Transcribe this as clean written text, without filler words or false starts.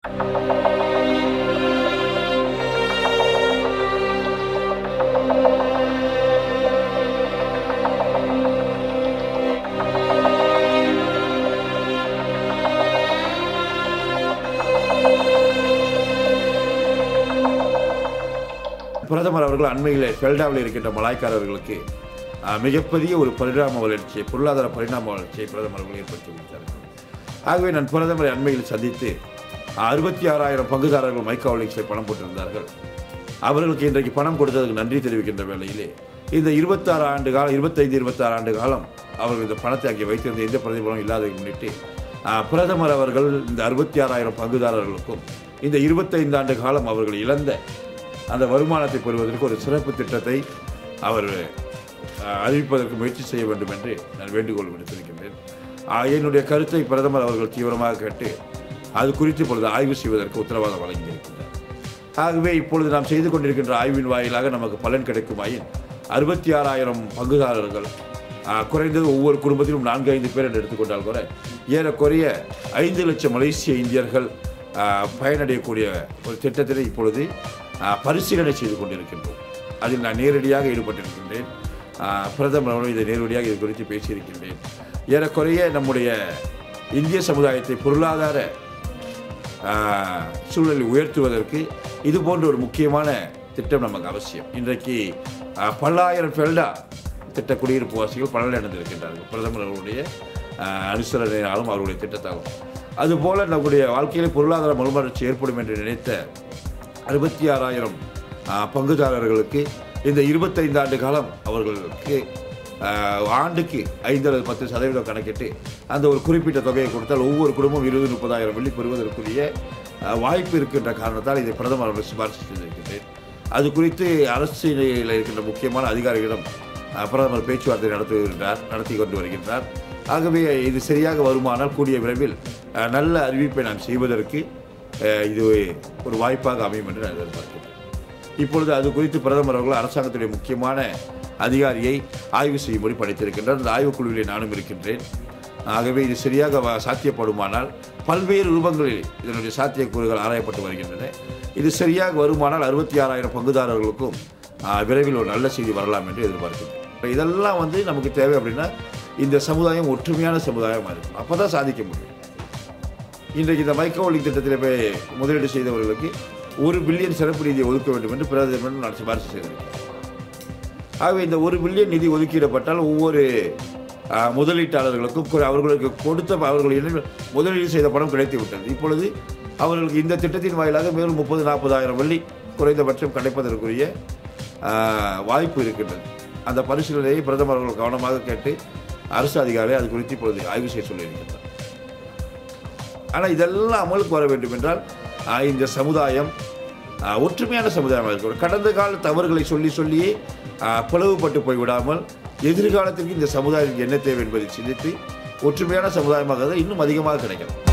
பிரதமர் அவர்கள் அண்மையில் ஃபெல்டாவில் இருக்கின்ற மலாய்க்காரர்களுக்கு மிகப்பெரிய ஒரு பரிணாம வளர்ச்சியை, பொருளாதார பரிணாம வளர்ச்சியை பிரதமர் அவர்கள் ஏற்படுத்தி கொடுத்தார்கள். ஆகவே நான் பிரதமரை அண்மையில் சந்தித்து 66,000 பங்குதாரர்கள் மைக்ரோ ஹோல்டிங்ஸில் பணம் போட்டிருந்தார்கள். அவர்களுக்கு இன்றைக்கு பணம் கொடுத்ததுக்கு நன்றி தெரிவிக்கின்ற வேளையிலே இந்த 25-26 ஆண்டு காலம் அவர்கள் இந்த பணத்தை அங்கே வைத்திருந்த எந்த பிரதிபலனும் இல்லாததை முன்னிட்டு பிரதமர் அவர்கள் இந்த 66,000 பங்குதாரர்களுக்கும் இந்த 25 ஆண்டு காலம் அவர்கள் இழந்த அந்த வருமானத்தை பெறுவதற்கு ஒரு சிறப்பு திட்டத்தை அவர் அறிவிப்பதற்கு முயற்சி செய்ய வேண்டும் என்று நான் வேண்டுகோள் விடுத்திருக்கின்றேன். என்னுடைய கருத்தை பிரதமர் அவர்கள் தீவிரமாக கேட்டு அது குறித்து இப்பொழுது ஆய்வு செய்வதற்கு உத்தரவாதம் வழங்கியிருக்கின்றார். ஆகவே இப்பொழுது நாம் செய்து கொண்டிருக்கின்ற ஆய்வின் வாயிலாக நமக்கு பலன் கிடைக்குமாயின் 66,000 பங்குதாரர்கள் குறைந்தது ஒவ்வொரு குடும்பத்திலும் 4-5 பேர் என்று எடுத்துக்கொண்டால் கூட ஏறக்குறைய 5 லட்சம் மலேசிய இந்தியர்கள் பயனடையக்கூடிய ஒரு திட்டத்தினை இப்பொழுது பரிசீலனை செய்து கொண்டிருக்கின்றோம். அதில் நான் நேரடியாக ஈடுபட்டிருக்கின்றேன். பிரதமர் இதை நேரடியாக இது குறித்து பேசியிருக்கின்றேன். ஏறக்குறைய நம்முடைய இந்திய சமுதாயத்தை பொருளாதார சூழலை உயர்த்துவதற்கு இது போன்ற ஒரு முக்கியமான திட்டம் நமக்கு அவசியம். இன்றைக்கு பல்லாயிரம் ஃபெல்டா திட்ட குடியிருப்பு வாசிகள் பலனடைந்திருக்கின்றார்கள் பிரதமர் அவர்களுடைய அனுசரணையாலும் அவருடைய திட்டத்தாலும். அதுபோல நம்முடைய வாழ்க்கையில் பொருளாதார மறுமலர்ச்சி ஏற்படும் என்று நினைத்த 66,000 பங்குதாரர்களுக்கு இந்த 25 ஆண்டு காலம் அவர்களுக்கு ஆண்டுக்கு 5 அல்லது 10% கணக்கிட்டு அந்த ஒரு குறிப்பிட்ட தொகையை கொடுத்தால் ஒவ்வொரு குடும்பம் 20-30,000 வெள்ளி பெறுவதற்குரிய வாய்ப்பு இருக்கின்ற காரணத்தால் இதை பிரதமர் அவர்கள் சிபாரிசு செய்திருக்கின்றேன். அது குறித்து அரசியலில் இருக்கின்ற முக்கியமான அதிகாரிகளிடம் பிரதமர் பேச்சுவார்த்தை நடத்தி கொண்டு வருகின்றார். ஆகவே இது சரியாக வருமானால் கூடிய விரைவில் நல்ல அறிவிப்பை நான் செய்வதற்கு இது ஒரு வாய்ப்பாக அமையும் என்று நான் எதிர்பார்க்கிறேன். இப்பொழுது அது குறித்து பிரதமர் அவர்கள் அரசாங்கத்துடைய முக்கியமான அதிகாரியை ஆய்வு செய்யும்படி படைத்திருக்கின்றார். அந்த ஆய்வுக்குழுவிலே நானும் இருக்கின்றேன். ஆகவே இது சரியாக சாத்தியப்படுமானால் பல்வேறு ரூபங்களில் இதனுடைய சாத்தியக்கூறுகள் ஆராயப்பட்டு வருகின்றன. இது சரியாக வருமானால் 66,000 பங்குதாரர்களுக்கும் விரைவில் ஒரு நல்ல செய்தி வரலாம் என்று எதிர்பார்க்கிறேன். இதெல்லாம் நமக்கு தேவை அப்படின்னா இந்த சமுதாயம் ஒற்றுமையான சமுதாயமாக இருக்கும். அப்போ தான் சாதிக்க முடியும். இன்றைக்கு இந்த மைக்ரோ ஹோல்டிங் திட்டத்தில் போய் முதலீடு செய்தவர்களுக்கு 1 பில்லியன் சிறப்பு நிதியை ஒதுக்க வேண்டும் என்று பிரதமர் நான் சிபாரிசு செய்திருக்கிறேன். ஆகவே இந்த 1 பில்லியன் நிதி ஒதுக்கீடப்பட்டால் ஒவ்வொரு முதலீட்டாளர்களுக்கும் அவர்களுக்கு அவர்கள் முதலீடு செய்த பணம் கிடைத்து விட்டது. இப்பொழுது அவர்களுக்கு இந்த திட்டத்தின் வாயிலாக மேலும் 30-40,000 வெள்ளி குறைந்தபட்சம் கிடைப்பதற்குரிய வாய்ப்பு இருக்கின்றது. அந்த பரிசீலனையை பிரதமர் அவர்கள் கவனமாக கேட்டு அரசு அதிகாரிகள் அது குறித்து இப்பொழுது ஆய்வு செய்ய சொல்லியிருக்கின்றனர். ஆனால் இதெல்லாம் அமலுக்கு வர வேண்டும் என்றால் இந்த சமுதாயம் ஒற்றுமையான சமுதாயமாக இருக்கணும். கடந்த கால தவறுகளை சொல்லியே பிளவுபட்டு போய்விடாமல் எதிர்காலத்திற்கு இந்த சமுதாயத்துக்கு என்ன தேவை என்பதை சிந்தித்து ஒற்றுமையான சமுதாயமாக இன்னும் அதிகமாக கிடைக்கலாம்.